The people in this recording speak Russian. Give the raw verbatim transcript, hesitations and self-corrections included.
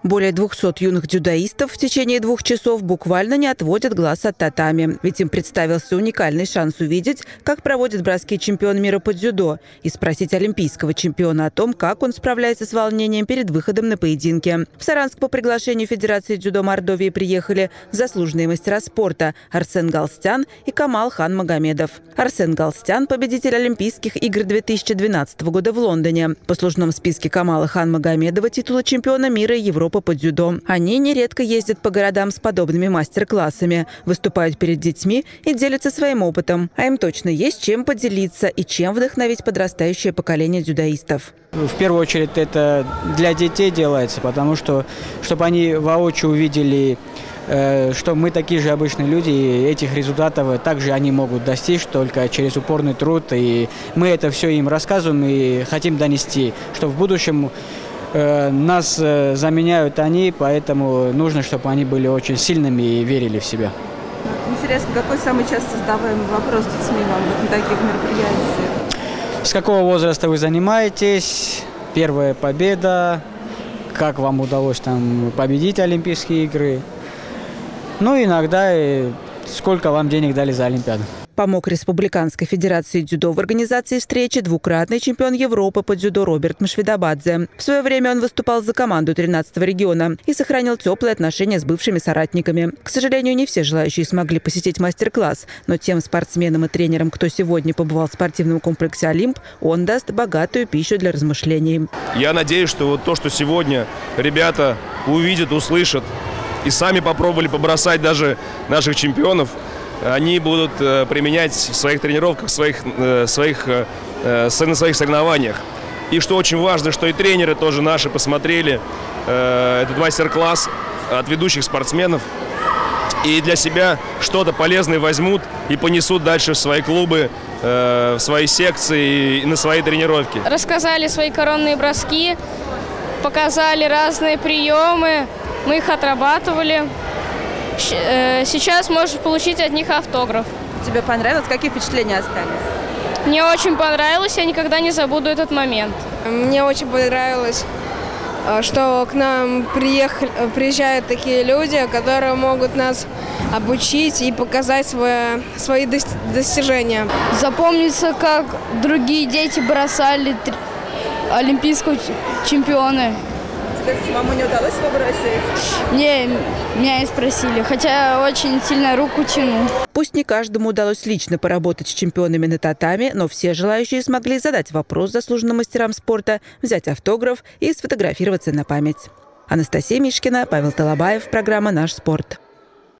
Более двухсот юных дзюдоистов в течение двух часов буквально не отводят глаз от татами. Ведь им представился уникальный шанс увидеть, как проводит броски чемпион мира по дзюдо, и спросить олимпийского чемпиона о том, как он справляется с волнением перед выходом на поединки. В Саранск по приглашению Федерации дзюдо Мордовии приехали заслуженные мастера спорта Арсен Галстян и Камал Хан Магомедов. Арсен Галстян – победитель Олимпийских игр две тысячи двенадцатого года в Лондоне. В послужном списке Камала Хан Магомедова титула чемпиона мира и Европы по дзюдо. Они нередко ездят по городам с подобными мастер-классами, выступают перед детьми и делятся своим опытом. А им точно есть чем поделиться и чем вдохновить подрастающее поколение дзюдоистов. В первую очередь это для детей делается, потому что, чтобы они воочию увидели, что мы такие же обычные люди, и этих результатов также они могут достичь только через упорный труд. И мы это все им рассказываем и хотим донести, что в будущем нас заменяют они, поэтому нужно, чтобы они были очень сильными и верили в себя. Интересно, какой самый часто задаваемый вопрос с детьми вам вот на таких мероприятиях? С какого возраста вы занимаетесь? Первая победа? Как вам удалось там победить Олимпийские игры? Ну, иногда и сколько вам денег дали за Олимпиаду. Помог Республиканской Федерации дзюдо в организации встречи двукратный чемпион Европы по дзюдо Роберт Мшвидобадзе. В свое время он выступал за команду тринадцатого региона и сохранил теплые отношения с бывшими соратниками. К сожалению, не все желающие смогли посетить мастер-класс, но тем спортсменам и тренерам, кто сегодня побывал в спортивном комплексе «Олимп», он даст богатую пищу для размышлений. Я надеюсь, что вот то, что сегодня ребята увидят, услышат и сами попробовали побросать даже наших чемпионов, они будут э, применять в своих тренировках, в своих, э, своих, э, на своих соревнованиях. И что очень важно, что и тренеры тоже наши посмотрели э, этот мастер-класс от ведущих спортсменов и для себя что-то полезное возьмут и понесут дальше в свои клубы, э, в свои секции и на свои тренировки. Рассказали свои коронные броски, показали разные приемы, мы их отрабатывали. Сейчас можешь получить от них автограф. Тебе понравилось? Какие впечатления остались? Мне очень понравилось, я никогда не забуду этот момент. Мне очень понравилось, что к нам приехали, приезжают такие люди, которые могут нас обучить и показать свои, свои достижения. Запомнится, как другие дети бросали олимпийского чемпиона. Тебе самому не удалось его бросить? Не, меня и спросили, хотя очень сильно руку тяну. Пусть не каждому удалось лично поработать с чемпионами на татами, но все желающие смогли задать вопрос заслуженным мастерам спорта, взять автограф и сфотографироваться на память. Анастасия Мишкина, Павел Талабаев, программа «Наш спорт».